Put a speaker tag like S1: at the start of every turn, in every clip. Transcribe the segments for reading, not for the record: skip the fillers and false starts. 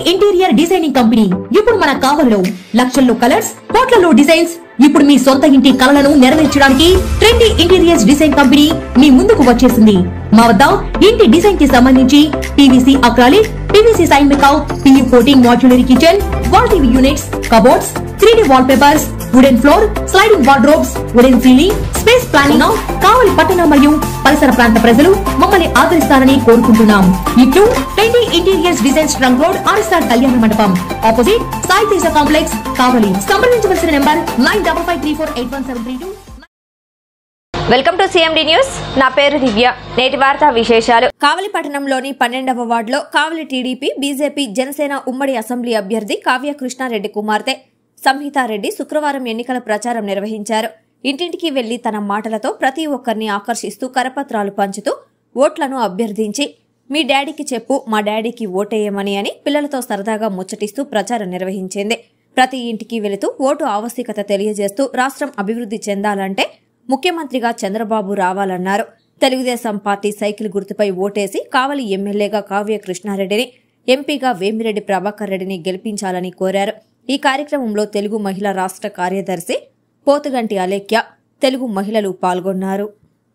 S1: Interior designing company ఇప్పుడు మన కావలిలో లక్షల్లో కలర్స్, కోట్లలో డిజైన్స్. ఇప్పుడు మీ సొంత ఇంటి కలలను నెరవేర్చడానికి ట్రెండీ ఇంటీరియర్స్ డిజైన్ కంపెనీ మీ ముందుకు వచ్చేసింది. మా వద్ద ఇంటి డిజైన్ కి సంబంధించి పీవీసీ అక్రాలిక్, పీవీసీ సైన్ మేకౌట్, PU coating modular kitchen, wall TV units, cupboards, 3D wall papers, wooden floor, sliding wardrobes, wooden ceiling, space planning. Kavali పట్టణ మరియు పరిసర ప్రాంత ప్రజలు మమ్మల్ని ఆదరిస్తారని కోరుకుంటున్నాం. ఇట్లు trendy interiors designs trunk road, RSR కళ్యాణ మండపం, ఆపోజిట్ సాయి తేజ కాంప్లెక్స్, కావలి. సంప్రదించవలసిన number 9553481732.
S2: Welcome to CMD news. నా పేరు దివ్య. నేటి వార్తా విశేషాలు.
S3: కావలి పట్టణంలోని 12వ వార్డులో కావలి టీడీపీ, బీజేపీ, జనసేన ఉమ్మడి అసెంబ్లీ అభ్యర్థి కావ్య కృష్ణారెడ్డి కుమార్తె సంహితారెడ్డి శుక్రవారం ఎన్నికల ప్రచారం నిర్వహించారు. ఇంటింటికి వెళ్లి తన మాటలతో ప్రతి ఒక్కరిని ఆకర్షిస్తూ కరపత్రాలు పంచుతూ ఓట్లను అభ్యర్థించి మీ డాడీకి చెప్పు, మా డాడీకి ఓటేయమని అని పిల్లలతో సరదాగా ముచ్చటిస్తూ ప్రచారం నిర్వహించింది. ప్రతి ఇంటికి వెళుతూ ఓటు ఆవశ్యకత తెలియజేస్తూ రాష్ట్రం అభివృద్ధి చెందాలంటే ముఖ్యమంత్రిగా చంద్రబాబు రావాలన్నారు. తెలుగుదేశం పార్టీ సైకిల్ గుర్తుపై ఓటేసి కావలి ఎమ్మెల్యేగా కావ్య కృష్ణారెడ్డిని, ఎంపీగా వేమిరెడ్డి ప్రభాకర్ రెడ్డిని గెలిపించాలని కోరారు. ఈ కార్యక్రమంలో తెలుగు మహిళా రాష్ట్ర కార్యదర్శి పోతుగంటి అలేఖ్య, తెలుగు మహిళలు పాల్గొన్నారు.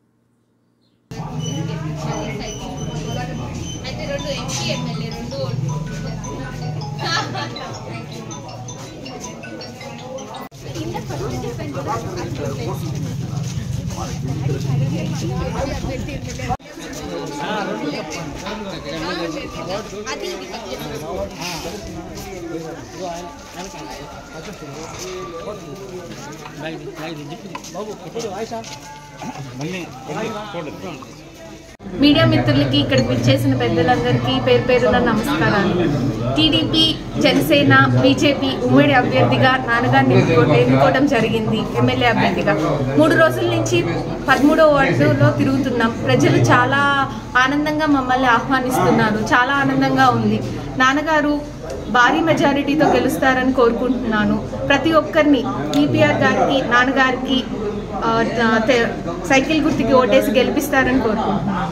S4: మీడియా మిత్రులకి, ఇక్కడికి విచ్చేసిన పెద్దలందరికీ పేరు పేరున నమస్కారాలు. టీడీపీ, జనసేన, బీజేపీ ఉమ్మడి అభ్యర్థిగా నాన్నగారిని ఎన్నుకోవడం జరిగింది. ఎమ్మెల్యే అభ్యర్థిగా 3 రోజుల నుంచి 13వ వార్డులో తిరుగుతున్నాం. ప్రజలు చాలా ఆనందంగా మమ్మల్ని ఆహ్వానిస్తున్నారు. చాలా ఆనందంగా ఉంది. నాన్నగారు భారీ మెజారిటీతో గెలుస్తారని కోరుకుంటున్నాను. ప్రతి ఒక్కరిని ఈపీఆర్ గారికి, నాన్నగారికి సైకిల్ గుర్తుకి ఓటేసి గెలిపిస్తారని కోరుకుంటున్నాను.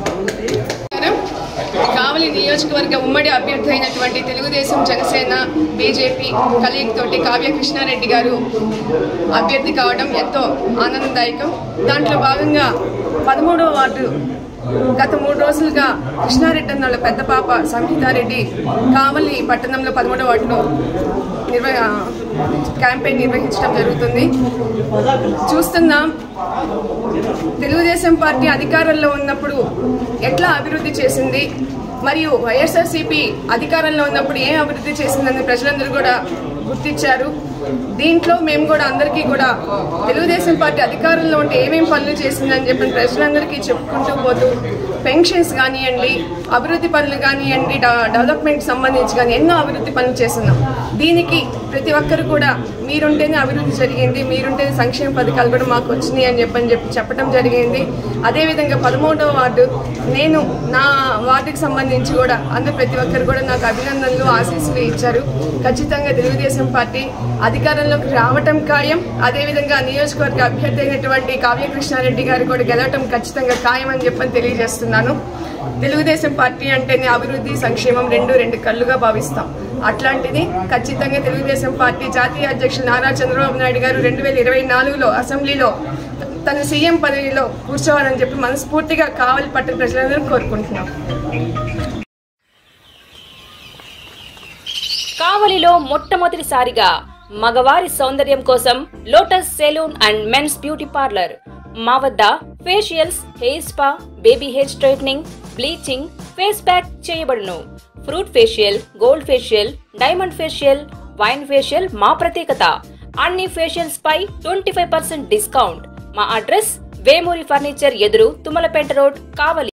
S5: కావలి నియోజకవర్గ ఉమ్మడి అభ్యర్థి అయినటువంటి తెలుగుదేశం, జనసేన, బీజేపీ కలయికతోటి కావ్య కృష్ణారెడ్డి గారు అభ్యర్థి కావడం ఎంతో ఆనందదాయకం. దాంట్లో భాగంగా 13వ వార్డు గత 3 రోజులుగా కృష్ణారెడ్డి అన్న వాళ్ళ పెద్ద పాప సంహితారెడ్డి కావలి పట్టణంలో 13వ వార్డులో క్యాంపెయిన్ నిర్వహించడం జరుగుతుంది. చూస్తున్నాం, తెలుగుదేశం పార్టీ అధికారంలో ఉన్నప్పుడు ఎట్లా అభివృద్ధి చేసింది, మరియు వైఎస్ఆర్సీపీ అధికారంలో ఉన్నప్పుడు ఏం అభివృద్ధి చేసిందని ప్రజలందరూ కూడా గుర్తించారు. దీంట్లో మేము కూడా అందరికీ కూడా తెలుగుదేశం పార్టీ అధికారంలో ఉంటే ఏమేం పనులు చేసిందని చెప్పి ప్రజలందరికీ చెప్పుకుంటూ పోతూ పెన్షన్స్ కానివ్వండి, అభివృద్ధి పనులు కానివ్వండి, డెవలప్మెంట్ సంబంధించి కానీ ఎన్నో అభివృద్ధి పనులు చేస్తున్నాం. దీనికి ప్రతి ఒక్కరు కూడా మీరుంటేనే అభివృద్ధి జరిగింది, మీరుంటేనే సంక్షేమ పథకాలు కూడా మాకు వచ్చినాయి అని చెప్పడం జరిగింది. అదేవిధంగా 13వ వార్డు, నేను నా వార్డుకి సంబంధించి కూడా అందరూ ప్రతి ఒక్కరు కూడా నాకు అభినందనలు, ఆశీస్సులు ఇచ్చారు. ఖచ్చితంగా తెలుగుదేశం పార్టీ అధికారంలోకి రావటం ఖాయం. అదేవిధంగా నియోజకవర్గ అభ్యర్థి అయినటువంటి కావ్య కృష్ణారెడ్డి గారు కూడా గెలవటం ఖచ్చితంగా ఖాయం అని చెప్పని తెలియజేస్తున్నాను. తెలుగుదేశం పార్టీ అంటేనే అభివృద్ధి, సంక్షేమం రెండు కళ్ళుగా భావిస్తాం. అట్లాంటిది ఖచ్చితంగా తెలుగుదేశం పార్టీ జాతీయ అధ్యక్షులు నారా చంద్రబాబు నాయుడు గారు 2024లో అసెంబ్లీలో తన సీఎం పదవిలో కూర్చోవాలని చెప్పి మనస్ఫూర్తిగా కావలి పట్టణ ప్రజలందరూ కోరుకుంటున్నాం.
S6: కావలిలో మొట్టమొదటిసారిగా మగవారి సౌందర్యం కోసం lotus saloon and men's beauty parlour. మా వద్ద facials, hair spa, baby hair straightening, bleaching, face pack చేయబడును. Fruit facial, gold facial, diamond facial, wine facial మా ప్రత్యేకత. అన్ని ఫేషియల్స్ పై 25% డిస్కౌంట్. మా అడ్రస్ వేమూరి ఫర్నిచర్ ఎదురు, తుమ్మలపేట రోడ్, కావలి.